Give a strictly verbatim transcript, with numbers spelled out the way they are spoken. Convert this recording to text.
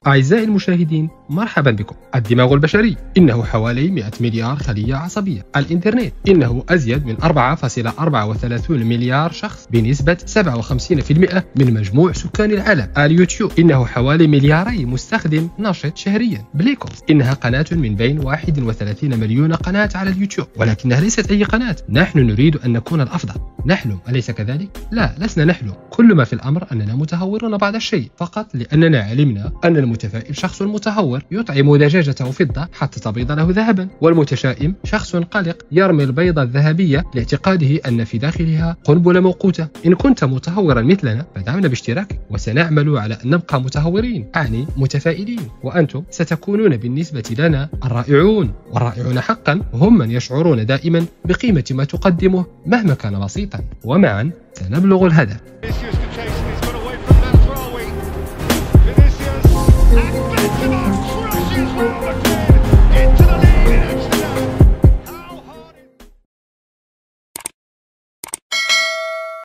أعزائي المشاهدين، مرحبا بكم. الدماغ البشري إنه حوالي مئة مليار خلية عصبية. الإنترنت إنه أزيد من أربعة فاصلة أربعة وثلاثين مليار شخص بنسبة سبعة وخمسين بالمئة من مجموع سكان العالم. اليوتيوب إنه حوالي ملياري مستخدم نشط شهريا. بليكوز إنها قناة من بين واحد وثلاثين مليون قناة على اليوتيوب، ولكنها ليست أي قناة. نحن نريد أن نكون الأفضل. نحلم، أليس كذلك؟ لا، لسنا نحلم. كل ما في الأمر أننا متهورون بعض الشيء، فقط لأننا علمنا أن المتفائل شخص متهور يطعم دجاجته فضة حتى تبيض له ذهبا، والمتشائم شخص قلق يرمي البيضة الذهبية لاعتقاده أن في داخلها قنبلة موقوتة. إن كنت متهورا مثلنا فدعمنا باشتراك، وسنعمل على أن نبقى متهورين، أعني متفائلين، وأنتم ستكونون بالنسبة لنا الرائعون. والرائعون حقا هم من يشعرون دائما بقيمة ما تقدمه مهما كان بسيطا، ومعا سنبلغ الهدف.